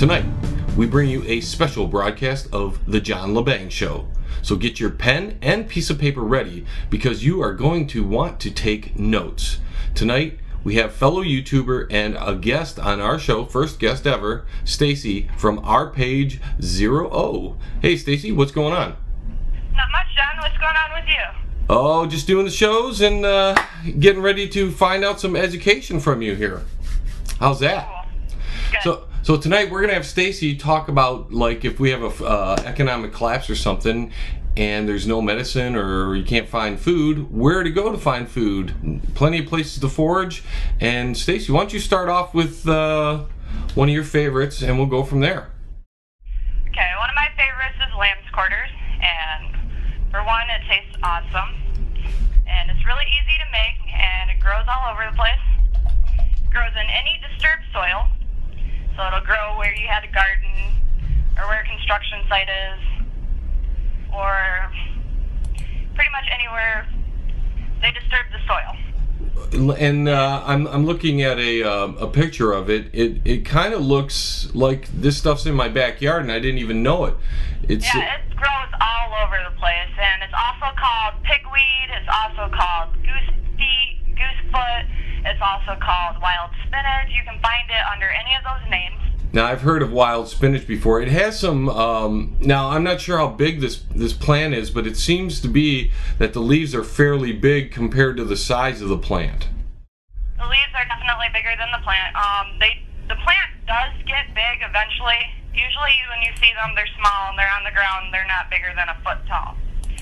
Tonight, we bring you a special broadcast of The John LeBang Show. So get your pen and piece of paper ready because you are going to want to take notes. Tonight, we have fellow YouTuber and a guest on our show, first guest ever, Stacy from Our Page 00. Hey Stacy, what's going on? Not much, John. What's going on with you? Oh, just doing the shows and getting ready to find out some education from you here. How's that? Cool. Good. So tonight we're gonna have Stacy talk about, like, if we have a economic collapse or something, and there's no medicine or you can't find food, where to go to find food. Plenty of places to forage. And Stacy, why don't you start off with one of your favorites, and we'll go from there. Okay, one of my favorites is lamb's quarters, and for one, it tastes awesome, and it's really easy to make, and it grows all over the place. It grows in any disturbed soil, so it'll grow where you had a garden, or where a construction site is, or pretty much anywhere they disturb the soil. And I'm looking at a picture of it. It kind of looks like this stuff's in my backyard, and I didn't even know it. It grows all over the place, and it's also called pigweed. It's also called goose feet, goosefoot. It's also called wild spinach. You can find it under any of those names. Now, I've heard of wild spinach before. It has some, now I'm not sure how big this plant is, but it seems to be that the leaves are fairly big compared to the size of the plant. The leaves are definitely bigger than the plant. The plant does get big eventually. Usually when you see them, they're small and they're on the ground. They're not bigger than a foot tall.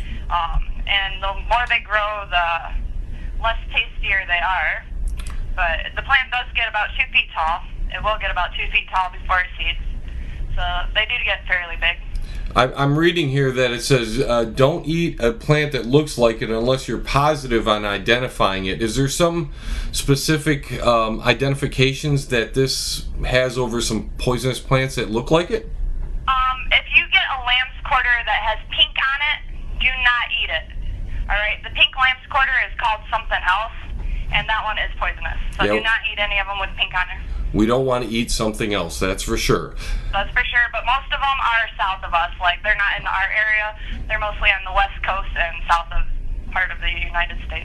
And the more they grow, the less tastier they are. But the plant does get about 2 feet tall. It will get about 2 feet tall before it seeds. So they do get fairly big. I'm reading here that it says, don't eat a plant that looks like it unless you're positive on identifying it. Is there some specific identifications that this has over some poisonous plants that look like it? If you get a lamb's quarter that has pink on it, do not eat it. Alright, the pink lamb's quarter is called something else, and that one is poisonous. So Yep. Do not eat any of them with pink on it. We don't want to eat something else, that's for sure. That's for sure, but most of them are south of us. Like, they're not in our area. They're mostly on the west coast and south of part of the United States.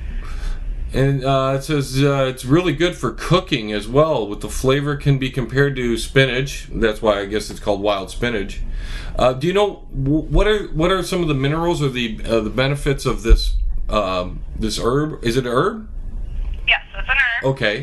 And it says it's really good for cooking as well. With the flavor can be compared to spinach. That's why I guess it's called wild spinach. Do you know what are some of the minerals or the benefits of this this herb? Is it an herb? Yes, it's an herb. Okay.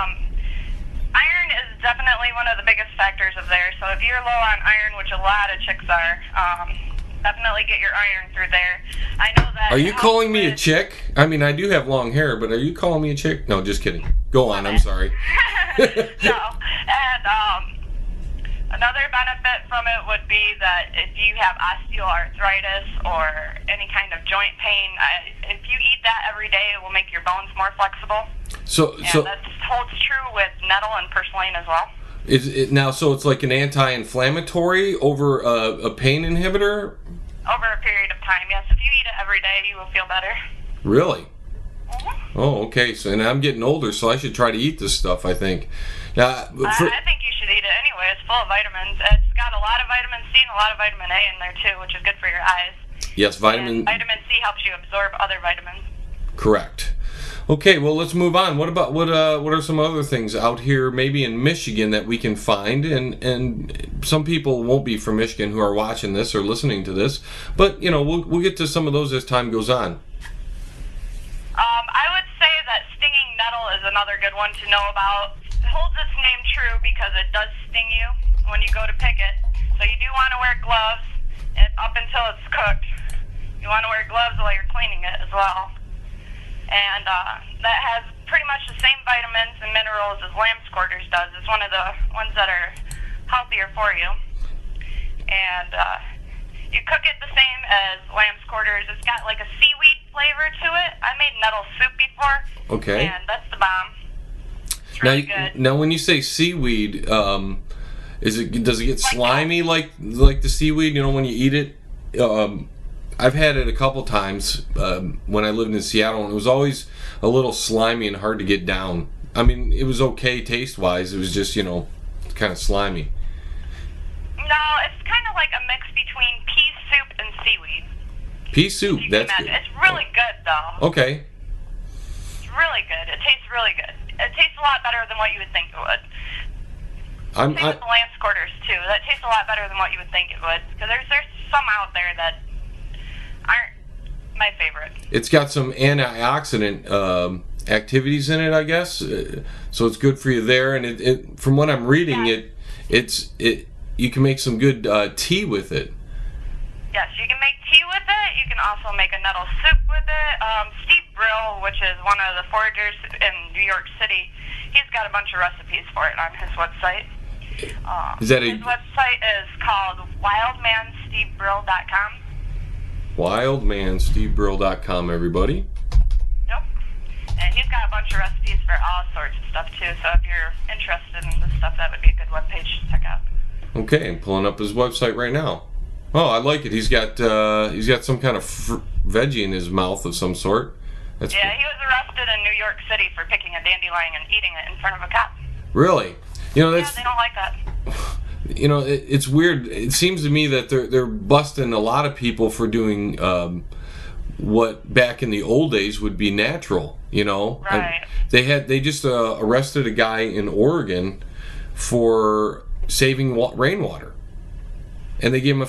Iron is definitely one of the biggest factors of there. So if you're low on iron, which a lot of chicks are, definitely get your iron through there. I know that. Are you calling me a chick? I mean, I do have long hair, but are you calling me a chick? No, just kidding. Go on. I'm sorry. No. And another benefit from it would be that if you have osteoarthritis or any kind of joint pain, if you eat that every day, it will make your bones more flexible. So that holds true with nettle and purslane as well. Is it now? So it's like an anti-inflammatory over a pain inhibitor. Over a period of time, yes. If you eat it every day, you will feel better. Really? Mm-hmm. Oh, okay. So, and I'm getting older, so I should try to eat this stuff, I think. I think you should eat it anyway. It's full of vitamins. It's got a lot of vitamin C and a lot of vitamin A in there too, which is good for your eyes. Yes, vitamin C helps you absorb other vitamins. Correct. Okay, well, let's move on. What about what are some other things out here, maybe in Michigan, that we can find? And some people won't be from Michigan who are watching this or listening to this, but you know, we'll get to some of those as time goes on. I would say that stinging nettle is another good one to know about. It holds its name true because it does sting you when you go to pick it. So you do want to wear gloves up until it's cooked. You want to wear gloves while you're cleaning it as well. And that has pretty much the same vitamins and minerals as lamb's quarters does. It's one of the ones that are healthier for you. And you cook it the same as lamb's quarters. It's got like a seaweed flavor to it. I made nettle soup before. Okay. And that's the bomb. It's really good. Now, when you say seaweed, does it get slimy like the seaweed? You know, when you eat it. I've had it a couple times when I lived in Seattle, and it was always a little slimy and hard to get down. I mean, it was okay taste-wise. It was just, you know, kind of slimy. like a mix between pea soup and seaweed. Pea soup. You can That's imagine. good. It's really good, though. Okay. It's really good. It tastes really good. It tastes a lot better than what you would think it would. Same with the lance quarters, too. That tastes a lot better than what you would think it would. Because there's some out there that aren't my favorite. It's got some antioxidant activities in it, I guess. So it's good for you there. And it from what I'm reading, you can make some good tea with it. Yes, you can make tea with it. You can also make a nettle soup with it. Steve Brill, which is one of the foragers in New York City, he's got a bunch of recipes for it on his website. Is that his website is called wildmanstevebrill.com. Wildmanstevebrill.com, everybody. Yep. And he's got a bunch of recipes for all sorts of stuff, too. So if you're interested in this stuff, that would be a good webpage to check out. Okay, I'm pulling up his website right now. Oh, I like it. He's got some kind of veggie in his mouth of some sort. That's he was arrested in New York City for picking a dandelion and eating it in front of a cop. Really? You know, that's, they don't like that. You know, it's weird. It seems to me that they're busting a lot of people for doing what back in the old days would be natural. You know, right? They just arrested a guy in Oregon for saving rainwater. And they gave him a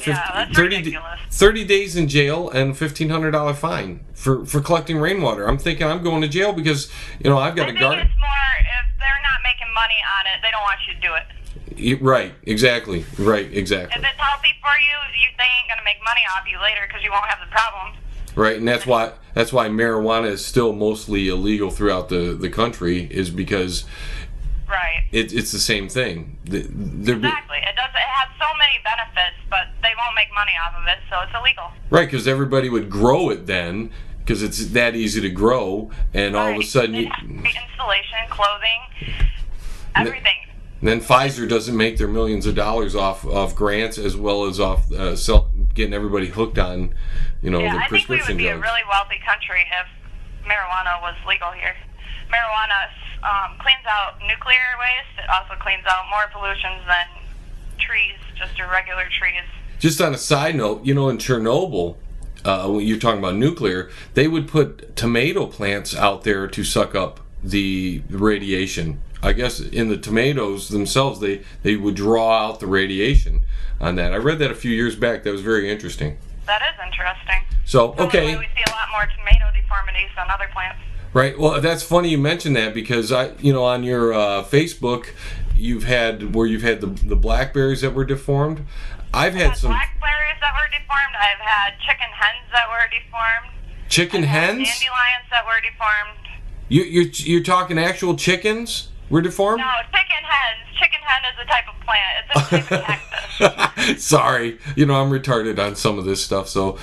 30 days in jail and $1,500 fine for collecting rainwater. I'm thinking I'm going to jail because, you know, I've got a garden. I think it's more if they're not making money on it, they don't want you to do it. Right, exactly. Right, exactly. If it's healthy for you, they ain't going to make money off you later because you won't have the problem. Right, and that's why marijuana is still mostly illegal throughout the country, is because right. It's the same thing. Exactly. It has so many benefits, but they won't make money off of it, so it's illegal. Right, because everybody would grow it then, because it's that easy to grow, and all of a sudden installation, clothing, everything. And then Pfizer doesn't make their millions of dollars off grants, as well as off getting everybody hooked on, you know, the prescription drugs. I think we would be a really wealthy country if marijuana was legal here. Marijuana cleans out nuclear waste. It also cleans out more pollutions than trees, just regular trees. Just on a side note, you know, in Chernobyl, when you're talking about nuclear, they would put tomato plants out there to suck up the radiation. I guess in the tomatoes themselves, they would draw out the radiation on that. I read that a few years back. That was very interesting. That is interesting. So, okay. We see a lot more tomato deformities than other plants. Right. Well, that's funny you mentioned that, because on your Facebook, you've had the blackberries that were deformed. I've had some blackberries that were deformed. I've had chicken hens that were deformed. Chicken hens? Dandelions that were deformed. You're talking actual chickens were deformed? No, chicken hens. Chicken hen is a type of plant. It's a type of cactus. Sorry, I'm retarded on some of this stuff. So.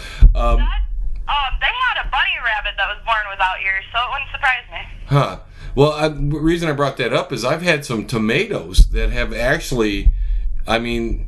They had a bunny rabbit that was born without ears, so it wouldn't surprise me. Huh. Well, the reason I brought that up is I've had some tomatoes that have actually, I mean,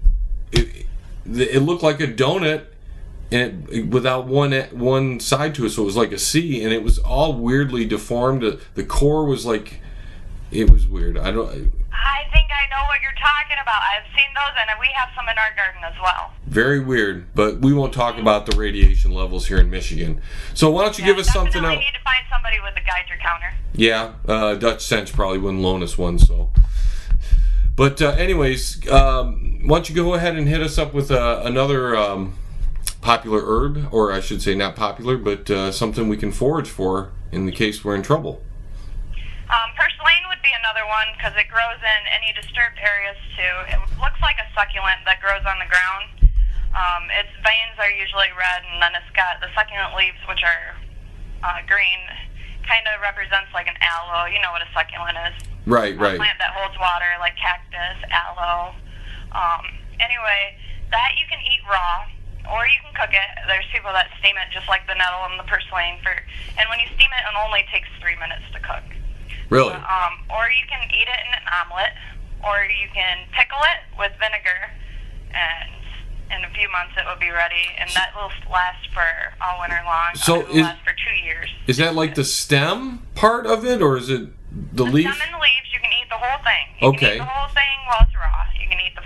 it looked like a donut, and without one side to it, so it was like a C, and it was all weirdly deformed. The core was like, it was weird. I think I know what you're talking about. I've seen those, and we have some in our garden as well. Very weird, but we won't talk about the radiation levels here in Michigan. So why don't you give us something else? We need to find somebody with a Geiger counter. Yeah, Dutch Sense probably wouldn't loan us one, so. But anyways, why don't you go ahead and hit us up with another popular herb, or I should say not popular, but something we can forage for in the case we're in trouble. Purslane would be another one because it grows in any disturbed areas too. It looks like a succulent that grows on the ground. Its veins are usually red, and then it's got the succulent leaves, which are green. Kind of represents like an aloe. You know what a succulent is? Right. A plant that holds water, like cactus, aloe. Anyway, that you can eat raw, or you can cook it. There's people that steam it just like the nettle and the purslane. And when you steam it, it only takes 3 minutes to cook. Really? Or you can eat it in an omelet, or you can pickle it with vinegar, and in a few months it will be ready, and that will last for all winter long. So it will last for 2 years. Is that like the stem part of it, or is it the leaf? The stem and the leaves, you can eat the whole thing. You can eat the whole thing while it's raw. You can eat the flowers, you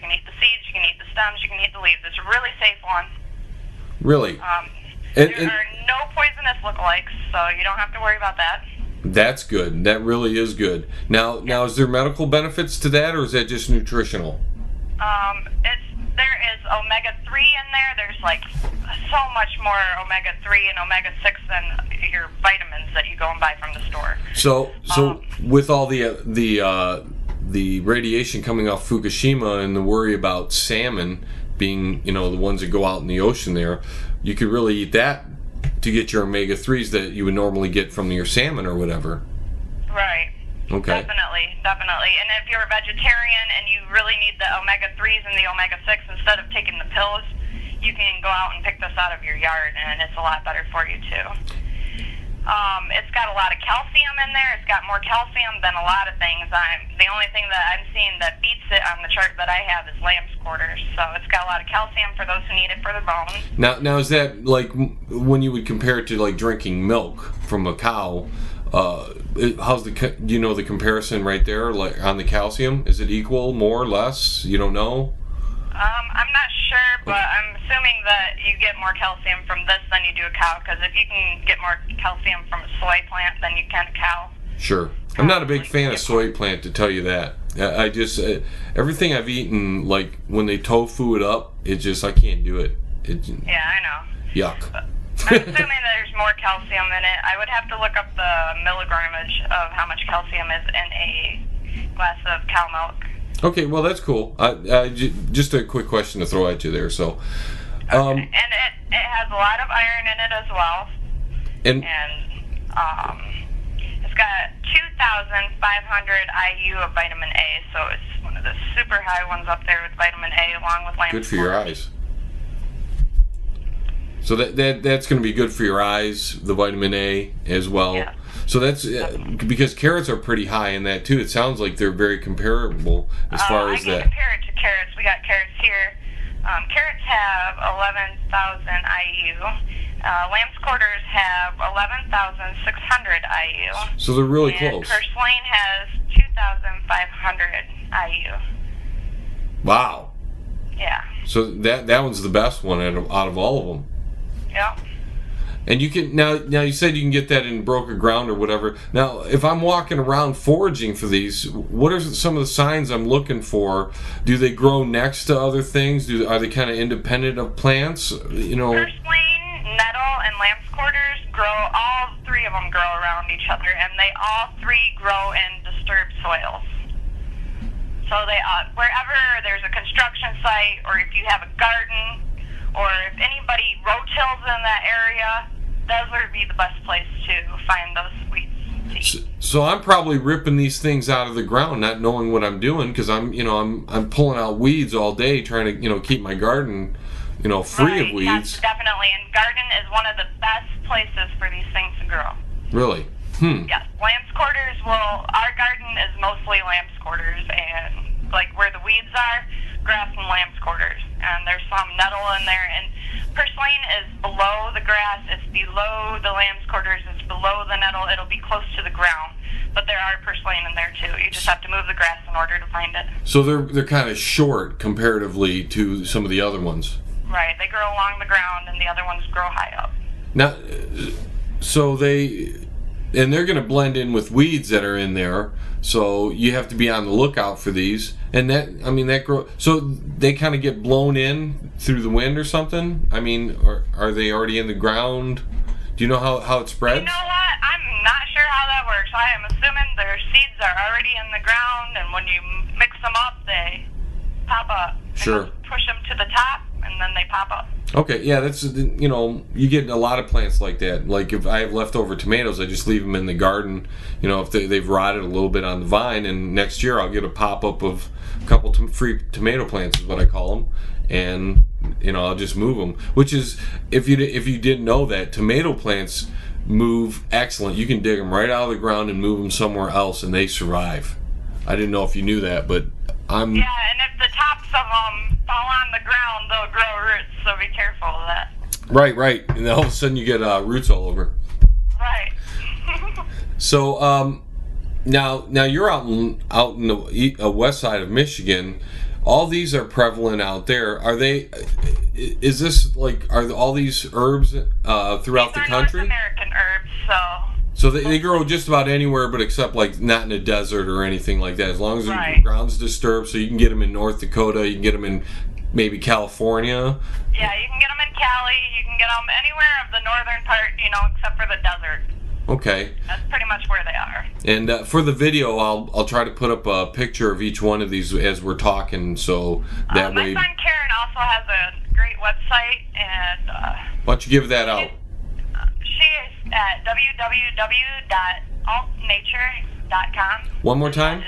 can eat the seeds, you can eat the stems, you can eat the leaves. It's a really safe one. Really? There are no poisonous lookalikes, so you don't have to worry about that. That's good. That really is good. Now, is there medical benefits to that, or is that just nutritional? There is omega-3 in there. There's like so much more omega-3 and omega-6 than your vitamins that you go and buy from the store. So with all the radiation coming off Fukushima and the worry about salmon being, the ones that go out in the ocean there, you could really eat that to get your omega-3s that you would normally get from your salmon or whatever. Right. Okay. Definitely. And if you're a vegetarian and you really need the omega-3s and the omega-6 instead of taking the pills, you can go out and pick this out of your yard, and it's a lot better for you too. It's got a lot of calcium in there. It's got more calcium than a lot of things. The only thing that I'm seeing that beats it on the chart that I have is lamb's quarters. So it's got a lot of calcium for those who need it for their bones. Now is that like when you would compare it to like drinking milk from a cow? How's the comparison right there, like on the calcium? Is it equal, more, less? You don't know? I'm not sure, but I'm assuming that you get more calcium from this than you do a cow, because if you can get more calcium from a soy plant than you can a cow. Sure. I'm not a big fan of soy plant, to tell you that. I just everything I've eaten, like when they tofu it up, I can't do it. Yeah, I know. Yuck. I'm assuming there's more calcium in it. I would have to look up the milligrammage of how much calcium is in a glass of cow milk. Okay, well that's cool. Just a quick question to throw at you there. So, and it has a lot of iron in it as well. And it's got 2,500 IU of vitamin A, so it's one of the super high ones up there with vitamin A, along with lamb's good for your eyes. So that's going to be good for your eyes, the vitamin A as well. Yeah. So that's because carrots are pretty high in that too. It sounds like they're very comparable as far as that. I can compare it to carrots. We got carrots here. Carrots have 11,000 IU. Lamb's quarters have 11,600 IU. So they're really and close. Purslane has 2,500 IU. Wow. Yeah. So that one's the best one out of all of them. Yep. And you can now you said you can get that in broken ground or whatever. Now, if I'm walking around foraging for these, what are some of the signs I'm looking for? Do they grow next to other things? Are they kind of independent of plants? Purslane, nettle, and lamb's quarters grow. All three of them grow around each other, and they all three grow in disturbed soils. So wherever there's a construction site, or if you have a garden, or if anybody rotills in that area, those would be the best place to find those weeds. So I'm probably ripping these things out of the ground, not knowing what I'm doing, because I'm pulling out weeds all day, trying to keep my garden free of weeds. Yes, definitely. And garden is one of the best places for these things to grow. Really? Yes, lamb's quarters. Well, our garden is mostly lamb's quarters, and like where the weeds are, grass and lamb's quarters. And there's some nettle in there, and purslane is below the grass, it's below the lamb's quarters, it's below the nettle, it'll be close to the ground. But there are purslane in there too. You just have to move the grass in order to find it. So they're kind of short comparatively to some of the other ones. Right, they grow along the ground, and the other ones grow high up. Now, so they're going to blend in with weeds that are in there, so you have to be on the lookout for these. And that grow. So they kind of get blown in through the wind or something. I mean, are they already in the ground? Do you know how it spreads? You know what? I'm not sure how that works. I am assuming their seeds are already in the ground, and when you mix them up, they pop up. Sure. Push them to the top, and then they pop up. Okay, yeah, that's, you get a lot of plants like that. Like if I have leftover tomatoes, I just leave them in the garden, if they've rotted a little bit on the vine, and next year I'll get a pop-up of a couple free tomato plants is what I call them, and, I'll just move them. Which is, if you didn't know that, tomato plants move excellent. You can dig them right out of the ground and move them somewhere else, and they survive. I didn't know if you knew that, but Yeah, and if the tops of them fall on the ground, they'll grow roots, so be careful of that. Right. And then all of a sudden you get roots all over. Right. So, now you're out in the west side of Michigan. all these are prevalent out there. Are they? Is this like, are all these herbs throughout These the are country? North American herbs, so. So they grow just about anywhere, but except like not in a desert or anything like that. As long as the Right. ground's disturbed, so you can get them in North Dakota, you can get them in maybe California. Yeah, you can get them in Cali. You can get them anywhere of the northern part, except for the desert. Okay. That's pretty much where they are. And for the video, I'll try to put up a picture of each one of these as we're talking, so that My way. son Karen also has a great website, and Why don't you give that out? she is at www.altnature.com. One more time.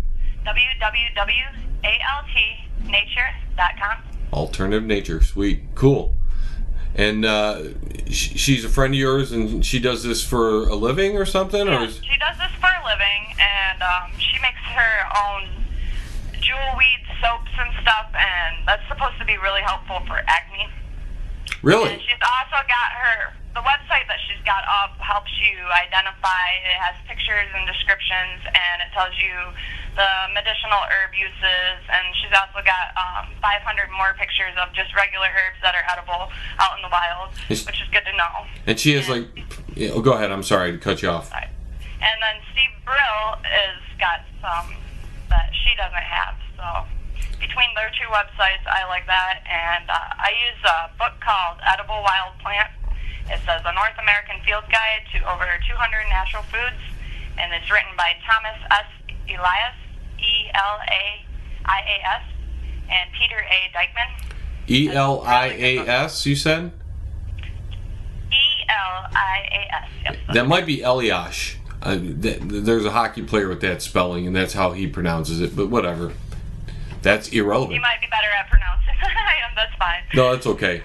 www.altnature.com. Alternative Nature, sweet, cool. And she's a friend of yours, and she does this for a living or something, or? She does this for a living, and she makes her own jewel weed soaps and stuff, and that's supposed to be really helpful for acne. Really? And she's also got the website that she's got up helps you identify. It has pictures and descriptions, and it tells you the medicinal herb uses, and she's also got 500 more pictures of just regular herbs that are edible out in the wild, which is good to know. And she has like, yeah, oh, go ahead. I'm sorry to cut you off. Right. And then Steve Brill has got some that she doesn't have, so between their two websites, I like that. And I use a book called Edible Wild Plant. It says a North American Field Guide to over 200 natural foods, and it's written by Thomas S. Elias, E-L-A-I-A-S, and Peter A. Dykeman. E-L-I-A-S, you said? E-L-I-A-S, yep. That might be Eliash. There's a hockey player with that spelling, and that's how he pronounces it, but whatever. That's irrelevant. You might be better at pronouncing. That's fine. No, that's okay.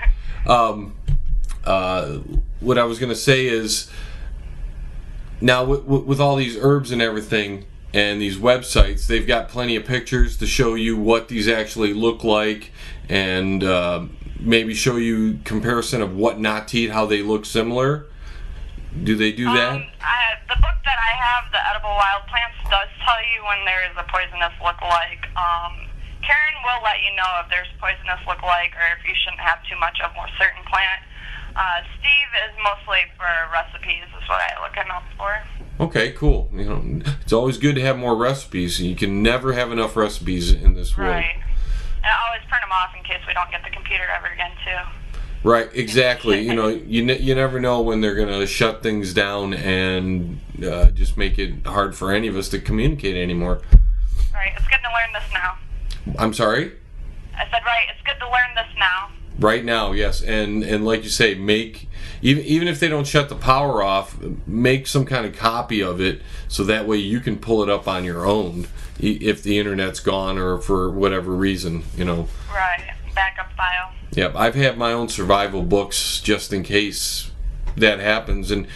What I was going to say is, now with all these herbs and everything, and these websites, they've got plenty of pictures to show you what these actually look like, and maybe show you comparison of what not to eat, how they look similar. Do they do that? The book that I have, the Edible Wild Plants, does tell you when there is a poisonous look-alike. Karen will let you know if there's poisonous look-alike or if you shouldn't have too much of a certain plant. Steve is mostly for recipes, is what I look him up for. Okay, cool. It's always good to have more recipes. You can never have enough recipes in this world. Right. And I always print them off in case we don't get the computer ever again, too. Right, exactly. You never know when they're going to shut things down and just make it hard for any of us to communicate anymore. Right, it's good to learn this now. I'm sorry? I said, right, it's good to learn this now. Right now, yes. And like you say, even if they don't shut the power off, make some kind of copy of it so that way you can pull it up on your own if the internet's gone or for whatever reason, Right, backup file. Yep, I've had my own survival books just in case that happens, and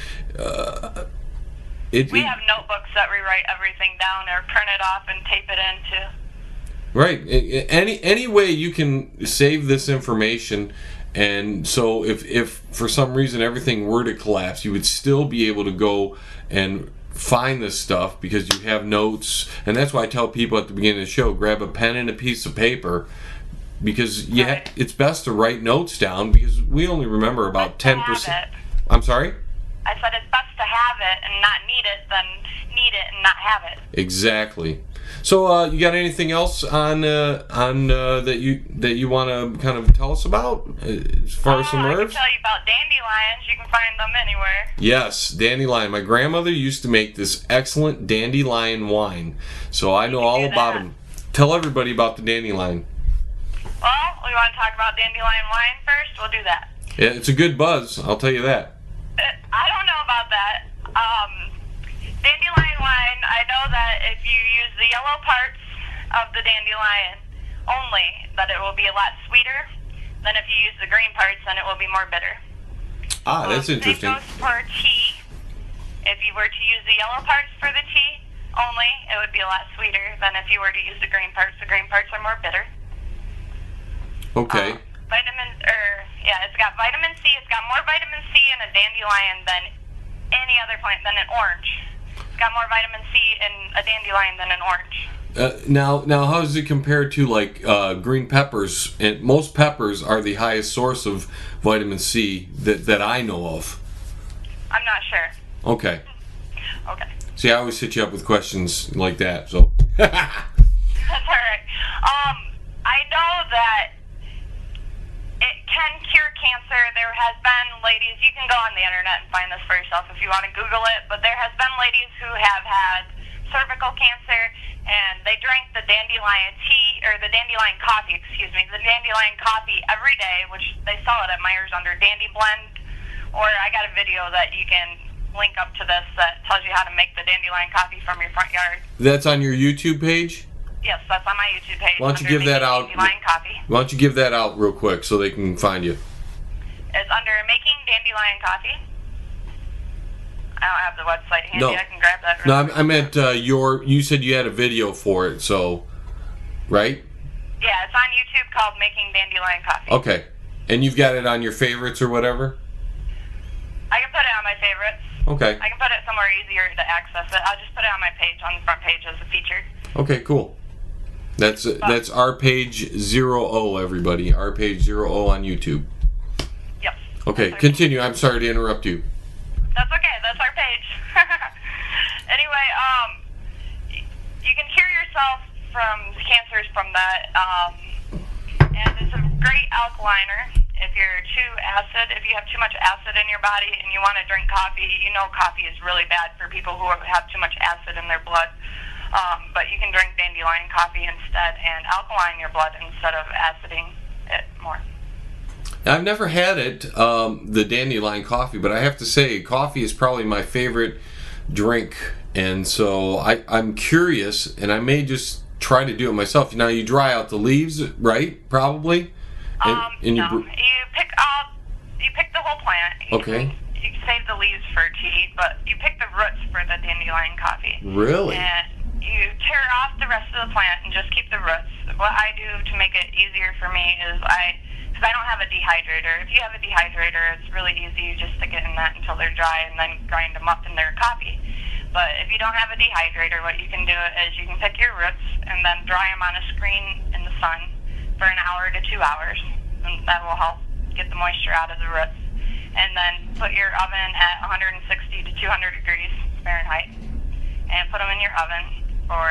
we have notebooks that rewrite everything down or print it off and tape it into. Right. Any way you can save this information, and so if for some reason everything were to collapse, you would still be able to go and find this stuff because you have notes, and that's why I tell people at the beginning of the show, grab a pen and a piece of paper, because Right. it's best to write notes down because we only remember about 10%. I'm sorry? I said it's best to have it and not need it than need it and not have it. Exactly. So you got anything else on that you want to kind of tell us about as far as some I herbs? can tell you about dandelions. You can find them anywhere. Yes, dandelion. My grandmother used to make this excellent dandelion wine, so I know all about them. Tell everybody about the dandelion. Well, we want to talk about dandelion wine first. We'll do that. Yeah, it's a good buzz. I'll tell you that. I don't know about that. Dandelion wine, I know that if you use the yellow parts of the dandelion only, that it will be a lot sweeter than if you use the green parts, then it will be more bitter. Ah, that's interesting. Same goes for tea. If you were to use the yellow parts for the tea only, it would be a lot sweeter than if you were to use the green parts. The green parts are more bitter. Okay. It's got vitamin C. It's got more vitamin C in a dandelion than any other plant, than an orange. It's got more vitamin C in a dandelion than an orange. Now, how does it compare to like green peppers? And most peppers are the highest source of vitamin C that I know of. I'm not sure. Okay. Okay. See, I always hit you up with questions like that, so. That's all right. I know that it can cure cancer. There has been ladies, you can go on the internet and find this for yourself if you want to Google it, but there has been ladies who have had cervical cancer, and they drank the dandelion tea, or the dandelion coffee, the dandelion coffee every day, which they sell it at Meijer's under Dandy Blend, or I got a video that you can link up to this that tells you how to make the dandelion coffee from your front yard. That's on your YouTube page? Yes, that's on my YouTube page. Why don't you give that out? Dandelion coffee. Why don't you give that out real quick so they can find you? It's under Making Dandelion Coffee. I don't have the website handy. No. I can grab that. No, I meant you said you had a video for it, so, right? Yeah, it's on YouTube called Making Dandelion Coffee. Okay. And you've got it on your favorites or whatever? I can put it on my favorites. Okay. I can put it somewhere easier to access it. I'll just put it on my page, on the front page as a feature. Okay, cool. That's our page 0O, everybody. Our page 0O on YouTube. Yep. Okay, continue. I'm sorry to interrupt you. That's okay. That's our page. Anyway, you can cure yourself from cancers from that, and it's a great alkaliner. If you're too acid, if you have too much acid in your body and you want to drink coffee, you know coffee is really bad for people who have too much acid in their blood. But you can drink dandelion coffee instead and alkaline your blood instead of aciding it more. I've never had it, the dandelion coffee, but I have to say, coffee is probably my favorite drink, and so I'm curious, and I may just try to do it myself. Now, you dry out the leaves, right? Probably. No, you pick the whole plant. Okay. You save the leaves for tea, but you pick the roots for the dandelion coffee. Really? And you tear off the rest of the plant and just keep the roots. What I do to make it easier for me is because I don't have a dehydrator. If you have a dehydrator, it's really easy. You just stick it in that until they're dry and then grind them up in their coffee. But if you don't have a dehydrator, what you can do is you can pick your roots and then dry them on a screen in the sun for an hour to 2 hours. And that will help get the moisture out of the roots. And then put your oven at 160 to 200 degrees Fahrenheit and put them in your oven for,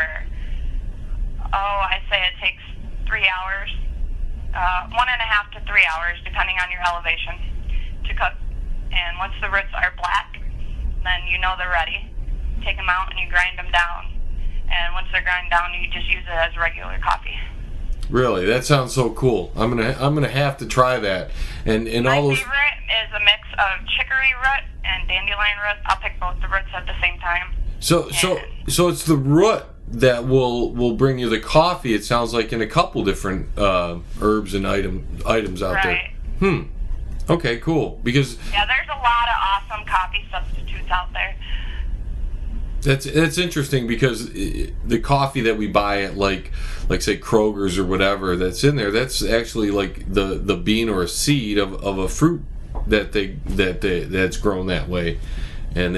I say it takes 3 hours. 1.5 to 3 hours, depending on your elevation, to cook. And once the roots are black, then you know they're ready. Take them out and you grind them down. And once they're ground down, you just use it as regular coffee. Really, that sounds so cool. I'm gonna have to try that. And my all those. My favorite is a mix of chicory root and dandelion root. I'll pick both the roots at the same time. So it's the root that will bring you the coffee. It sounds like in a couple different herbs and items out right. there. Okay, cool. Because there's a lot of awesome coffee substitutes out there. That's interesting because the coffee that we buy at like say Kroger's or whatever that's in there, that's actually like the bean or a seed of a fruit that's grown that way. And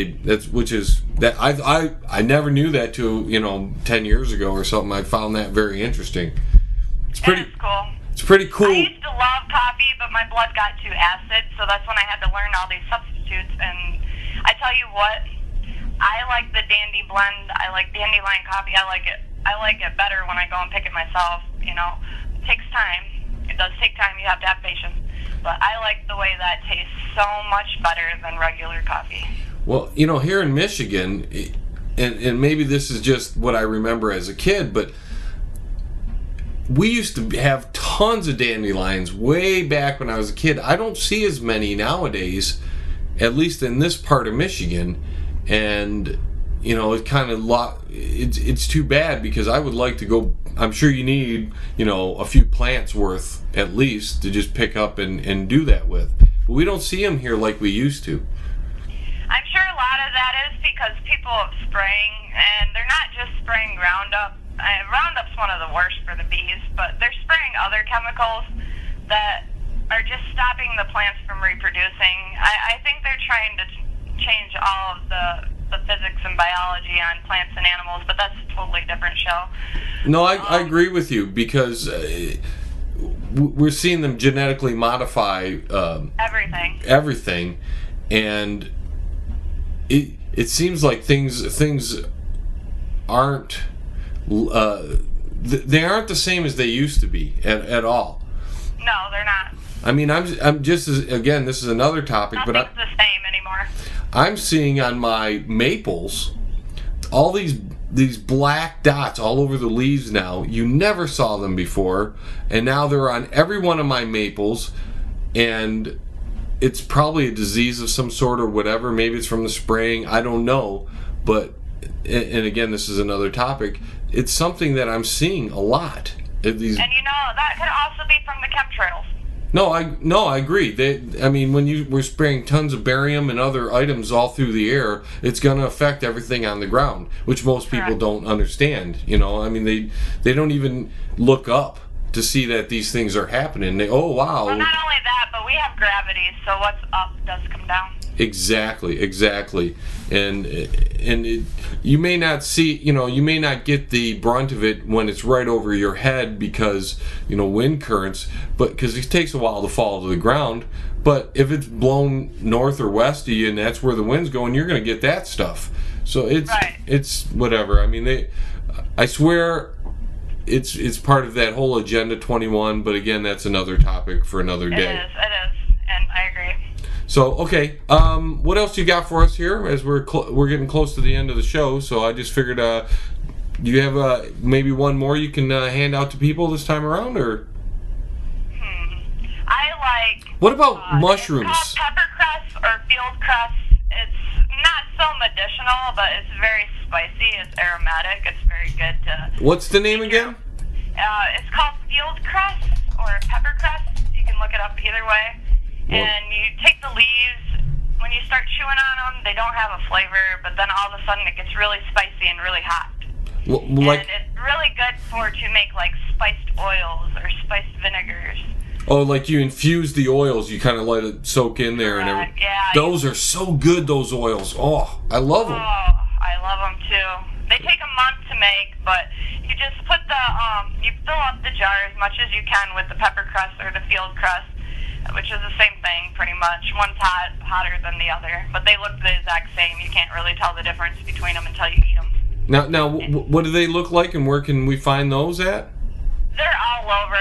I never knew that till 10 years ago or something. I found that very interesting. It's pretty cool. It's pretty cool. I used to love coffee, but my blood got too acid, so that's when I had to learn all these substitutes. And I tell you what, I like the Dandy Blend. I like dandelion coffee. I like it better when I go and pick it myself. It takes time. It does take time. You have to have patience. But I like the way that tastes so much better than regular coffee. Well, here in Michigan, and maybe this is just what I remember as a kid, but we used to have tons of dandelions way back when I was a kid. I don't see as many nowadays, at least in this part of Michigan. And it kind of it's too bad because I would like to go. I'm sure you need a few plants worth at least to just pick up and do that with. But we don't see them here like we used to. I'm sure a lot of that is because people are spraying, and they're not just spraying Roundup. Roundup's one of the worst for the bees, but they're spraying other chemicals that are just stopping the plants from reproducing. I think they're trying to change all of the physics and biology on plants and animals, but that's totally different show. No, I agree with you because we're seeing them genetically modify everything, and it seems like things aren't they aren't the same as they used to be at all. No, they're not. I mean, I'm just again, this is another topic, Nothing's the same anymore. I'm seeing on my maples all these black dots all over the leaves now. You never saw them before, and now they're on every one of my maples, and it's probably a disease of some sort or whatever. Maybe it's from the spraying. I don't know, but and again, this is another topic. It's something that I'm seeing a lot. And you know, that could also be from the chemtrails. No, I agree. I mean, when we're spraying tons of barium and other items all through the air, it's going to affect everything on the ground, which most people don't understand. You know, I mean, they don't even look up to see that these things are happening. Oh, wow. Well, not only that, but we have gravity, so what's up does come down. Exactly. And you may not see, you may not get the brunt of it when it's right over your head because, wind currents, but because it takes a while to fall to the ground. But if it's blown north or west of you and that's where the wind's going, you're going to get that stuff. So it's whatever. I mean, I swear it's part of that whole Agenda 21, but again, that's another topic for another day. It is, and I agree. So, okay, what else you got for us here as we're getting close to the end of the show? So I just figured, do you have maybe one more you can hand out to people this time around, or? I like. What about mushrooms? It's called peppercress or field cress. It's not so medicinal, but it's very spicy. It's aromatic. It's very good to. What's the name again? It's called field cress or peppercress. You can look it up either way. And you take the leaves, when you start chewing on them, they don't have a flavor, but then all of a sudden it gets really spicy and really hot. And it's really good to make like spiced oils or spiced vinegars. Oh, like you infuse the oils, you kind of let it soak in there and everything. Yeah. Those are so good, those oils. Oh, I love them. Oh, I love them too. They take a month to make, but you just put you fill up the jar as much as you can with the pepper crust or the field crust, which is the same thing pretty much. One's hotter than the other, but they look the exact same. You can't really tell the difference between them until you eat them. Now, what do they look like, and where can we find those at? They're all over.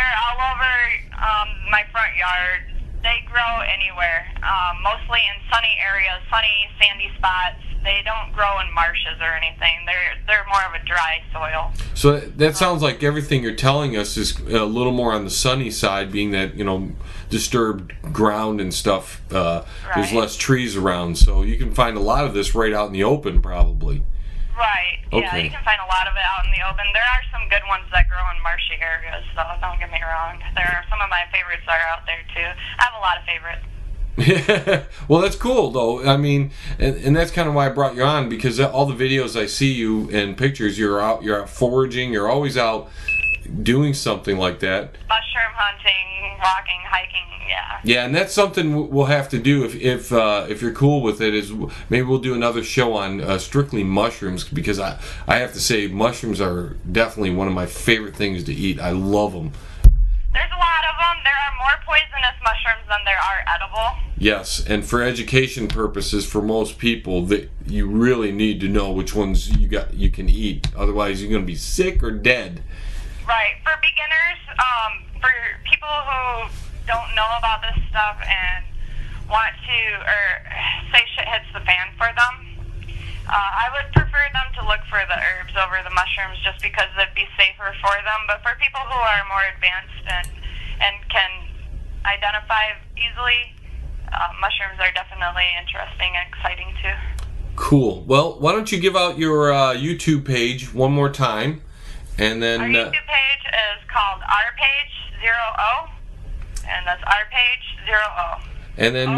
My front yard. They grow anywhere, mostly in sunny areas, sunny, sandy spots. They don't grow in marshes or anything. They're more of a dry soil. So that sounds like everything you're telling us is a little more on the sunny side, being that, disturbed ground and stuff. There's less trees around, so you can find a lot of this right out in the open, probably. Right. Okay. Yeah, you can find a lot of it out in the open. There are some good ones that grow in marshy areas, so don't get me wrong. Some of my favorites are out there too. I have a lot of favorites. Well, that's cool, though. I mean, and that's kind of why I brought you on, because all the videos I see you in pictures, you're out foraging, you're always out doing something like that. Mushroom hunting, walking, hiking, yeah. Yeah, and that's something we'll have to do if you're cool with it. Is maybe we'll do another show on strictly mushrooms, because I have to say mushrooms are definitely one of my favorite things to eat. I love them. There's a lot of them. There are more poisonous mushrooms than there are edible. Yes, and for education purposes, for most people, that you really need to know which ones you can eat. Otherwise, you're going to be sick or dead. Right. For beginners, for people who don't know about this stuff and want to, or say shit hits the fan for them, I would prefer them to look for the herbs over the mushrooms, just because it'd be safer for them. But for people who are more advanced and can identify easily, mushrooms are definitely interesting and exciting too. Cool. Well, why don't you give out your YouTube page one more time, and then our YouTube page is called RPage0O, and that's RPage0O. And then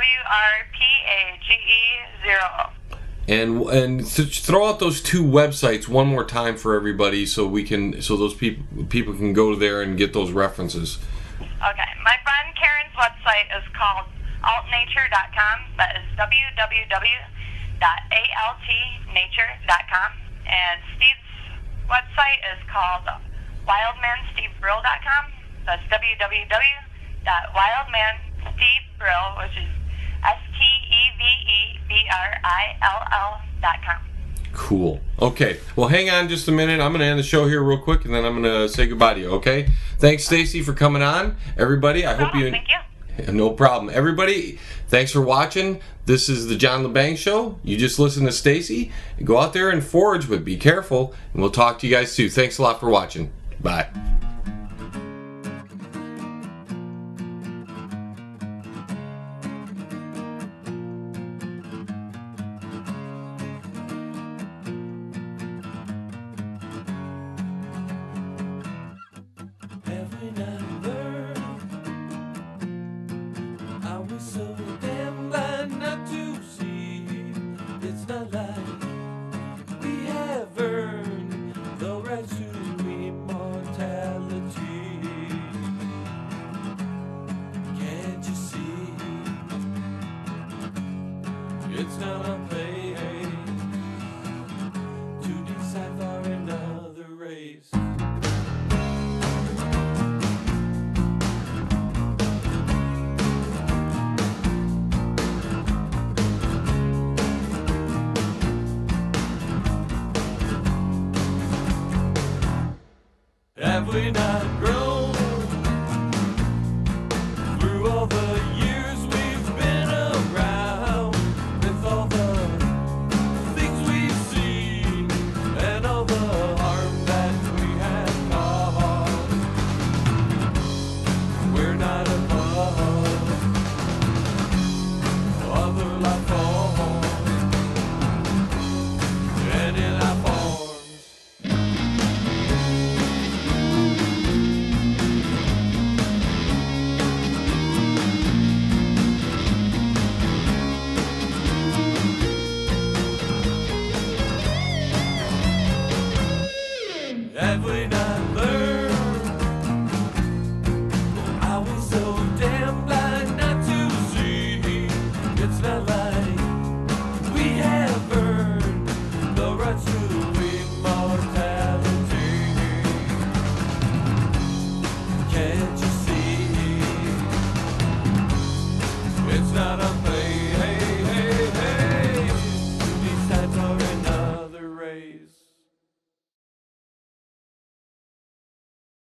OWRPAGE0O. And throw out those two websites one more time for everybody, so those people can go there and get those references. Okay, my friend Karen's website is called altnature.com. That is www.altnature.com. And Steve's website is called wildmanstevebrill.com. That's www.wildmanstevebrill, which is STEVEBRILL.com. Cool. Okay. Well, hang on just a minute. I'm going to end the show here real quick, and then I'm going to say goodbye to you, okay? Thanks, Stacy, for coming on. Everybody, I hope you... Thank you. No problem. Everybody, thanks for watching. This is the John LeBang Show. You just listen to Stacy. Go out there and forage, but be careful. And we'll talk to you guys soon. Thanks a lot for watching. Bye. Every night I learn I was so damn blind not to see. It's not like we have earned the right to immortality. Can't you see? It's not a place to decipher another race. Have we not grown through all the years we've been around, with all the things we've seen and all the harm that we have caused? We're not above other life forms, any life forms. Have we not learned? I was so damn blind not to see. It's not like we have earned the right to immortality. Can't you see? It's not a